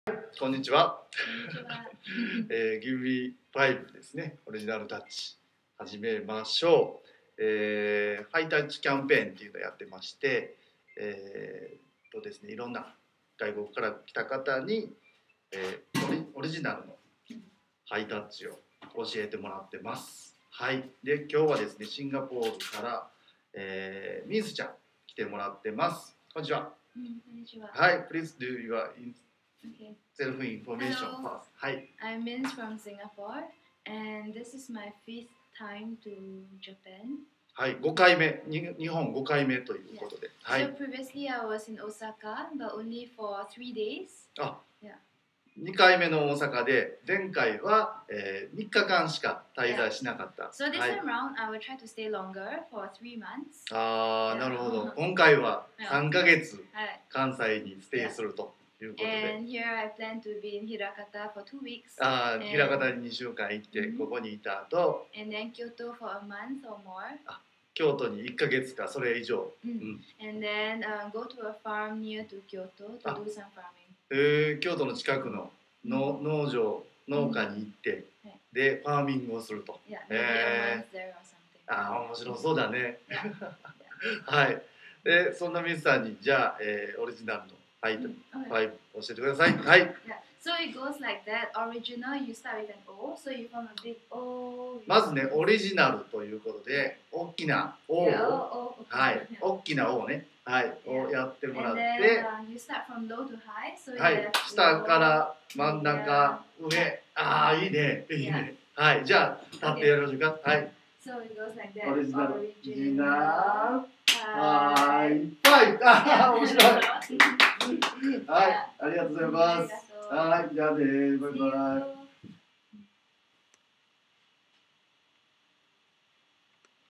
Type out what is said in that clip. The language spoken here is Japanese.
こんにちは。 こんにちは。 Give Me 5ですね。オリジナルタッチ始めましょう。ハイタッチキャンペーンっていうのをやってまして、ですね、いろんな外国から来た方に、オリジナルのハイタッチを教えてもらってます。はい。で、今日はですね、シンガポールから、ミンスちゃん来てもらってます。こんにちは。 こんにちは。 はい。Please do your Okay. self information Hello. first. はい。 I'm Min from Singapore, and this is my fifth time to Japan. はい、5回目、日本5回目ということで。はい。 So previously I was in Osaka, but only for 3 days. あ、 Yeah. 2回目の大阪で、前回は、3日間しか滞在しなかった。 So this はい、 time around, I will try to stay longer for 3 months. ああ、 Yeah. なるほど。今回は3ヶ月 Hi. 関西にステイするということで。 And here I plan to be in Hirakata for 2 weeks. ああ、 And- 枚方に2週間行って、ここにいた後、 And then Kyoto for a month or more. 京都に1ヶ月かそれ以上。 And then go to a farm near to Kyoto to do some farming. 京都の近くの農場、農家に行って、で、ファーミングをすると。 Yeah, maybe a month there or something. ああ、面白そうだね。 Yeah. はい。で、そんなミスさんに、じゃあ、オリジナルのハイタッチ Okay. 5教えてください。はい。 Yeah. So it goes like that. Original, you start with an O, so you form a big O. まずね、オリジナルということで、大きな O を、 Yeah, O, okay. はい、 Yeah. 大きな O ね、はい、 Yeah. をやってもらっ And て、 then you start from low to high. So はい、 you have 下か low. ら真ん中、上、ああ、いいね、いいね。はい、じゃあ、立ってやろうか。はい。 So it goes like that. オリジナル、 Original. はい、ファイト。ああ、面白い。はい、ありがとうございます。はい、じゃあね、バイバイ。